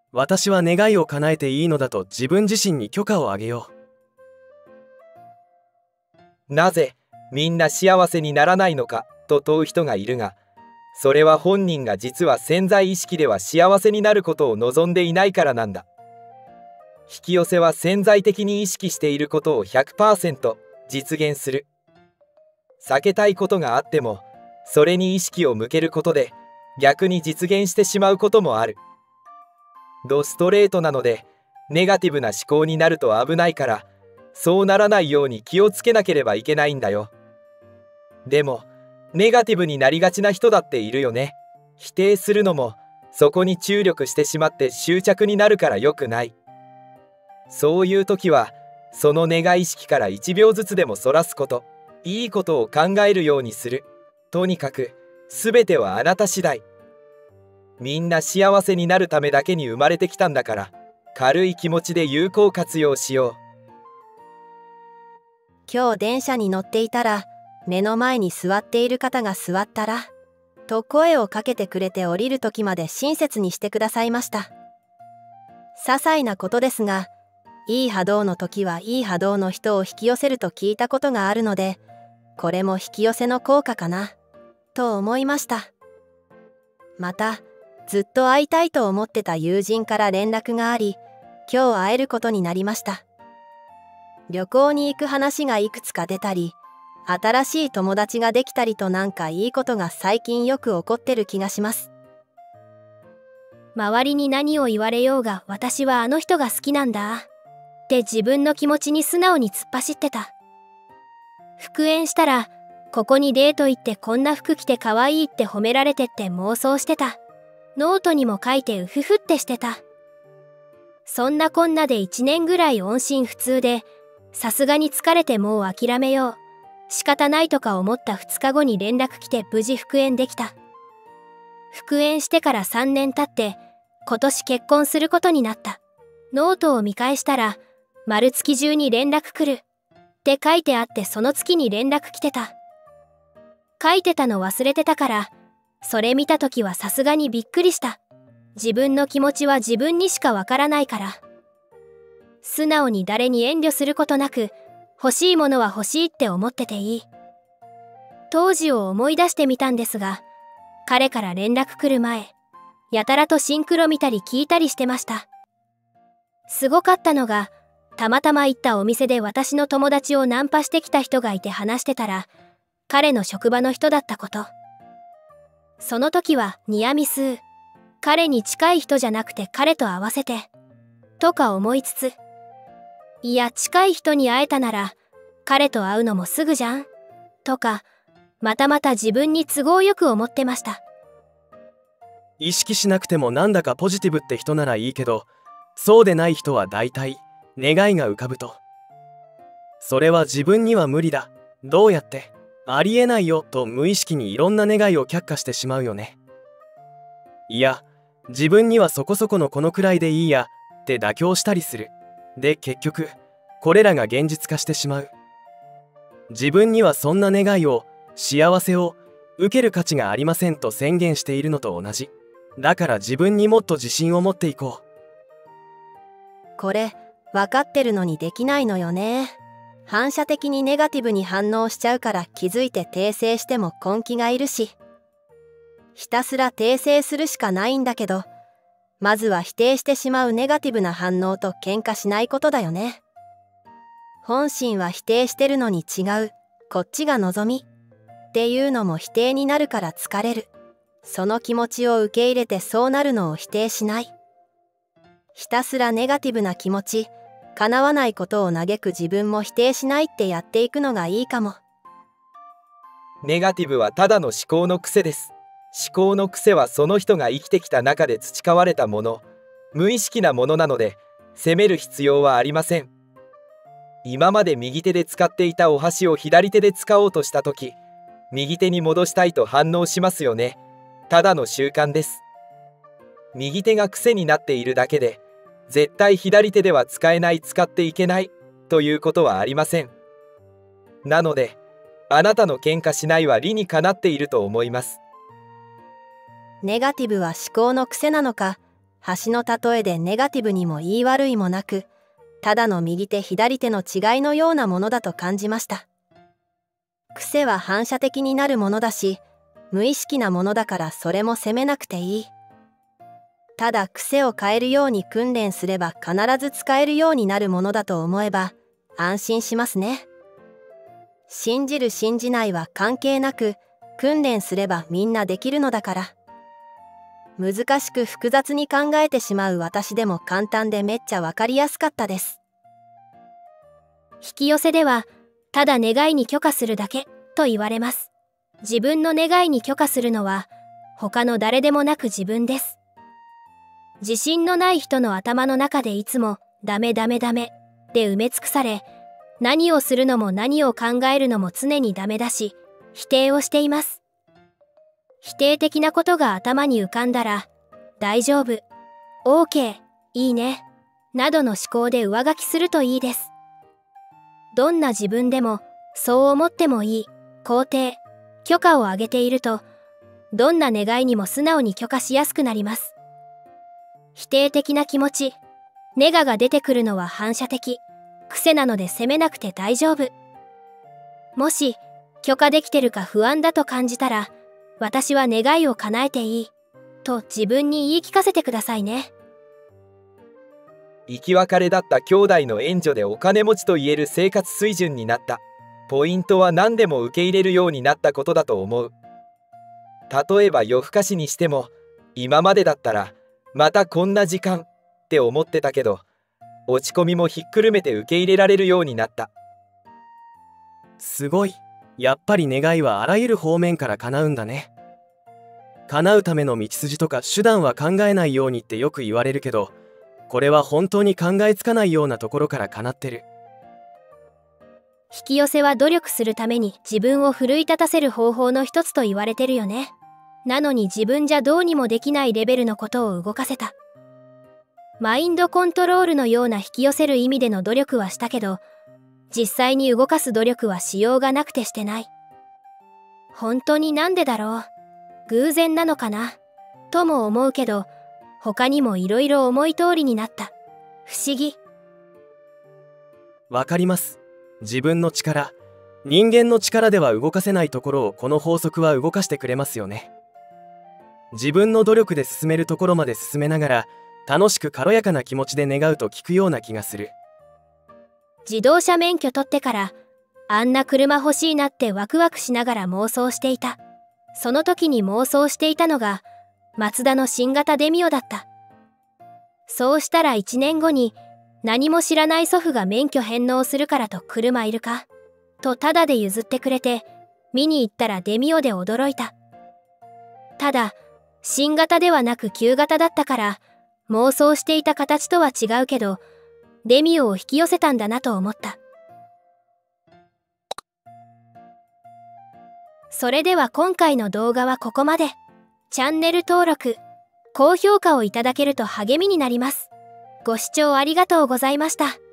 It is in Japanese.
私は願いを叶えていいのだと自分自身に許可をあげよう。なぜみんな幸せにならないのかと問う人がいるが、それは本人が実は潜在意識では幸せになることを望んでいないからなんだ。引き寄せは潜在的に意識していることを 100% 実現する。避けたいことがあっても、それに意識を向けることで逆に実現してしまうこともある。ドストレートなので、ネガティブな思考になると危ないから、そうならないように気をつけなければいけないんだよ。でもネガティブになりがちな人だっているよね。否定するのもそこに注力してしまって執着になるから良くない。そういう時はその願い意識から1秒ずつでもそらすこと、いいことを考えるようにする。とにかく全てはあなた次第。みんな幸せになるためだけに生まれてきたんだから、軽い気持ちで有効活用しよう。 今日電車に乗っていたら、目の前に座っている方が座ったらと声をかけてくれて降りる時まで親切にしてくださいました。些細なことですが、いい波動の時はいい波動の人を引き寄せると聞いたことがあるので、これも引き寄せの効果かなと思いました。またずっと会いたいと思ってた友人から連絡があり、今日会えることになりました。旅行に行く話がいくつか出たり、新しい友達ができたりと、なんかいいことが最近よく起こってる気がします。 周りに何を言われようが、私はあの人が好きなんだって自分の気持ちに素直に突っ走ってた。復縁したら、ここにデート行ってこんな服着て可愛いって褒められてって妄想してた。ノートにも書いてうふふってしてた。そんなこんなで1年ぐらい音信不通で、さすがに疲れてもう諦めよう、仕方ないとか思った2日後に連絡来て無事復縁できた。復縁してから3年経って今年結婚することになった。ノートを見返したら、丸月中に連絡来るって書いてあって、その月に連絡来てた。書いてたの忘れてたから、それ見た時はさすがにびっくりした。自分の気持ちは自分にしかわからないから。素直に誰に遠慮することなく、欲しいものは欲しいって思ってていい。当時を思い出してみたんですが、彼から連絡来る前、やたらとシンクロ見たり聞いたりしてました。すごかったのが、たまたま行ったお店で私の友達をナンパしてきた人がいて話してたら、彼の職場の人だったこと。その時はニアミス、彼に近い人じゃなくて彼と合わせてとか思いつつ、いや近い人に会えたなら彼と会うのもすぐじゃんとか、またまた自分に都合よく思ってました。 意識しなくてもなんだかポジティブって人ならいいけど、そうでない人は大体願いが浮かぶと、それは自分には無理だ、どうやってありえないよと無意識にいろんな願いを却下してしまうよね。いや、自分にはそこそこのこのくらいでいいやって妥協したりする。で結局これらが現実化してしまう。自分にはそんな願いを、幸せを受ける価値がありませんと宣言しているのと同じ。だから自分にもっと自信を持っていこう。これ分かってるのにできないのよね。反射的にネガティブに反応しちゃうから、気づいて訂正しても根気がいるし、ひたすら訂正するしかないんだけど、まずは否定してしまうネガティブな反応と喧嘩しないことだよね。本心は否定してるのに違う、こっちが望みっていうのも否定になるから疲れる。その気持ちを受け入れて、そうなるのを否定しない。ひたすらネガティブな気持ち、叶わないことを嘆く自分も否定しないってやっていくのがいいかも。 ネガティブはただの思考の癖です。思考の癖はその人が生きてきた中で培われたもの、無意識なものなので、責める必要はありません。今まで右手で使っていたお箸を左手で使おうとした時、右手に戻したいと反応しますよね。ただの習慣です。右手が癖になっているだけで、絶対左手では使えない、使っていけないということはありません。なので、あなたの喧嘩しないは理にかなっていると思います。 ネガティブは思考の癖なのか、 橋の例えでネガティブにも言い悪いもなく、ただの右手左手の違いのようなものだと感じました。癖は反射的になるものだし、無意識なものだからそれも責めなくていい。ただ癖を変えるように訓練すれば必ず使えるようになるものだと思えば安心しますね。信じる信じないは関係なく、訓練すればみんなできるのだから。難しく複雑に考えてしまう私でも簡単でめっちゃわかりやすかったです。 引き寄せでは、ただ願いに許可するだけと言われます。自分の願いに許可するのは、他の誰でもなく自分です。自信のない人の頭の中でいつもダメダメダメで埋め尽くされ、何をするのも何を考えるのも常にダメだし、否定をしています。否定的なことが頭に浮かんだら、大丈夫、OK、いいね、などの思考で上書きするといいです。どんな自分でも、そう思ってもいい、肯定、許可をあげていると、どんな願いにも素直に許可しやすくなります。否定的な気持ち、ネガが出てくるのは反射的、癖なので責めなくて大丈夫。もし、許可できてるか不安だと感じたら、私は願いを叶えていい、と自分に言い聞かせてくださいね。 生き別れだった兄弟の援助でお金持ちと言える生活水準になった。ポイントは何でも受け入れるようになったことだと思う。例えば夜更かしにしても、今までだったらまたこんな時間って思ってたけど、落ち込みもひっくるめて受け入れられるようになった。 すごい。やっぱり願いはあらゆる方面から叶うんだね。叶うための道筋とか手段は考えないようにってよく言われるけど、これは本当に考えつかないようなところから叶ってる。 引き寄せは努力するために自分を奮い立たせる方法の一つと言われてるよね。なのに自分じゃどうにもできないレベルのことを動かせた。マインドコントロールのような引き寄せる意味での努力はしたけど、実際に動かす努力はしようがなくてしてない。本当になんでだろう。偶然なのかなとも思うけど、他にもいろいろ思い通りになった。不思議。 わかります。自分の力、人間の力では動かせないところをこの法則は動かしてくれますよね。自分の努力で進めるところまで進めながら、楽しく軽やかな気持ちで願うと聞くような気がする。 自動車免許取ってから、あんな車欲しいなってワクワクしながら妄想していた。その時に妄想していたのが、マツダの新型デミオだった。そうしたら1年後に、何も知らない祖父が免許返納するからと車いるかとタダで譲ってくれて、見に行ったらデミオで驚いた。ただ、新型ではなく旧型だったから、妄想していた形とは違うけど、デミオを引き寄せたんだなと思った。それでは今回の動画はここまで。チャンネル登録、高評価をいただけると励みになります。ご視聴ありがとうございました。